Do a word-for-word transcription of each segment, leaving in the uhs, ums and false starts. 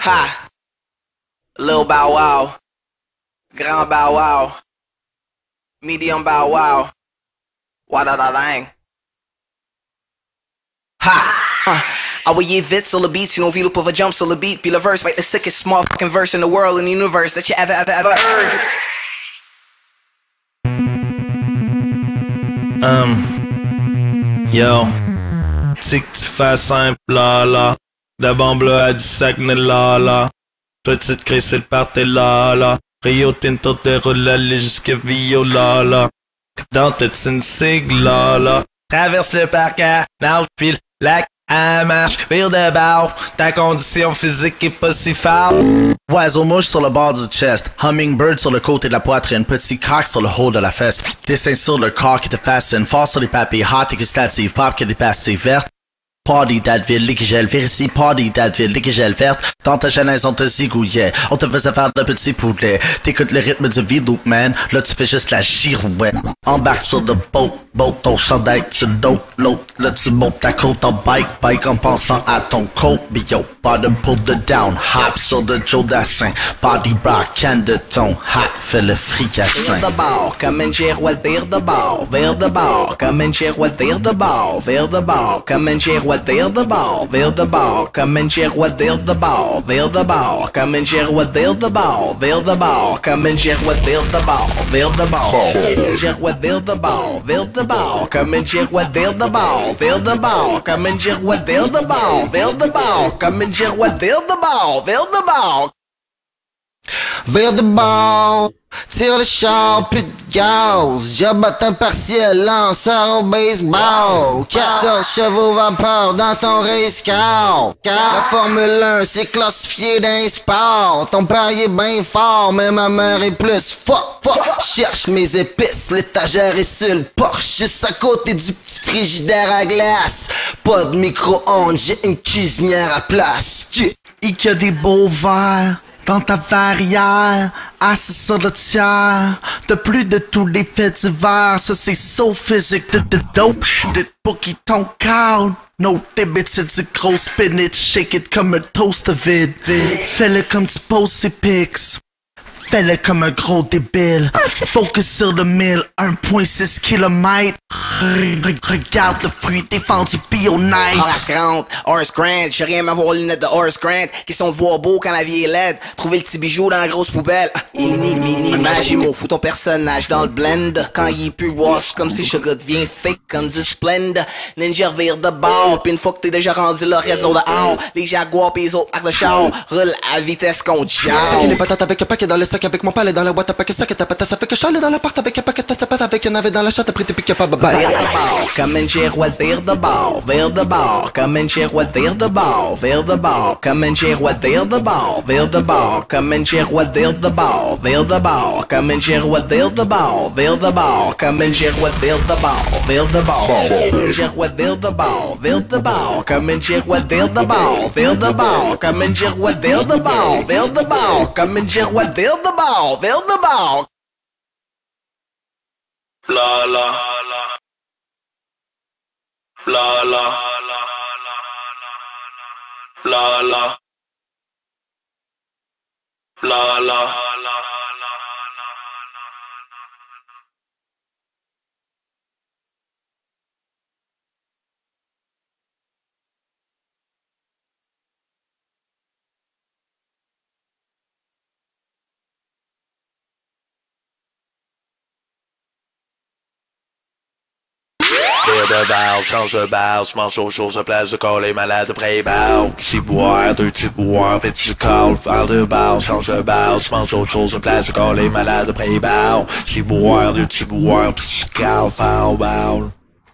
Ha! Lil Bow Wow. Grand Bow Wow. Medium Bow Wow. Wadadadang. Ha! Uh, envoyez vite sur le beat, sinon vie pour jump sur le beat. Puis le verse va être the sickest small fucking verse in the world, in the universe that you ever, ever, ever heard. Um, yo, c'est que tu fais simple, là, là. Devant bleu à du Saguenay, là, là. Petite crise, c'est le party, là, là. Rio Tinto déroule aller jusqu'à Vio, là, là. Dans tête, c'est une sigle, là, là. Traverse le parc, nage, pile, lac, à marche, vire de bord. Ta condition physique est pas si forte. Oiseau mouche sur le bord du chest, hummingbird sur le côté de la poitrine, petit coq sur le haut de la fesse, dessin sur le corps qui te fascine, fort sur les papilles, hot et gustative, pop qui a des pastilles vertes. Party d'Advil, liquide gel, véricie, party d'Advil, liquide gel verte. Dans ta genèse, on te zigouillait, on te faisait faire de petits poulets. T'écoutes le rythme du vidéo, man, là tu fais juste la girouette. Embarque sur le boat, boat, ton chandail, tu l'autre, l'autre. Là tu montes ta côte en bike, bike en pensant à ton coat. Bio, bottom pull the down, hop sur le Joe Dassin. Body rock, can de ton, hot, fais le fricassin. Vire de bord, comme une girouette, vire de bord, vire de bord, comme une girouette, vire de bord, vire de bord, comme une girouette. Vire de bord, vire de bord, comme une girouette, vire de bord, vire de bord, comme une girouette, vire de bord, vire de bord, comme une girouette, vire de bord, vire de bord, girouette, vire de bord, vire de bord, comme une girouette, vire de bord, vire de bord, comme une girouette, vire de bord, vire de bord, comme une girouette, vire de bord, vire de bord. Vire de bord, tire le char, plus de gaz. J'abatte un partiel, lanceur au baseball. quatorze chevaux vapeur dans ton race car. La Formule un, c'est classifié d'un sport. Ton père est bien fort, mais ma mère est plus fort. Cherche mes épices, l'étagère est sur le porche. Juste à côté du petit frigidaire à glace. Pas de micro-ondes, j'ai une cuisinière à place. Il y a des beaux verres dans ta verrière, assis sur le tiers, de plus de tous les faits divers, ça c'est so physique, de de dope, de pour qui ton count. No debit, c'est du gros spinach, shake it comme un toast vide, fais-le comme tu poses ses pics. Fais-le comme un gros débile. Focus sur le mille, un virgule six kilomètres. Regarde le fruit défendu bio night. Horace Grant, Horace Grant, j'ai rien à voir les lunettes de Horace Grant. Question de voir beau quand la vie est laide. Trouver le petit bijou dans la grosse poubelle. Ini, mini, magimo, fous ton personnage dans le blend. Quand il est plus wash, comme si je devient fake comme du Splend. Ninja vire de bord, pis une fois que t'es déjà rendu le reste de dehors. Les jaguars pis les autres avec le char roulent à vitesse qu'on jase. C'est qu'il est patate avec un paquet dans le sac avec mon palais dans la boîte à paquet sac et ta patate ça fait que je suis allé dans l'appart avec un paquet de tapas avec un navet dans la chatte après t'es plus capable de Vire de bord, comme une girouette, vire de bord, vire de bord, comme une girouette, vire de bord, vire de bord, comme une girouette, vire de bord, vire de bord, comme une girouette, vire de bord, vire de bord, comme une girouette, vire de bord, vire de bord, comme une girouette, vire de bord, vire de bord, girouette, vire de bord, vire de bord, comme une girouette, vire de bord, vire de bord, comme une girouette, vire de bord, vire de bord, comme une girouette, vire de bord, vire de bord. La la la la la la la la. Vire de bord, change de bord, je mange aux choses à place de corps, les malades après bord. Petit boire, deux petits boires, petit corps, faire de bord, change de bord, je mange autre chose à place de corps, les malades après bord. Petit boire, deux petits boires, petit corps, faire bord.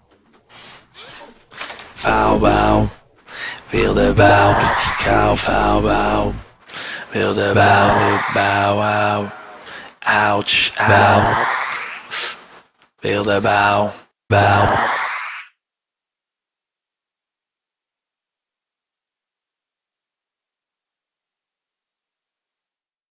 Faire bord. Vire de bord, petit corps, faire bord. Vire de bord, les bord, ouch, ouch. Vire de bord, bord.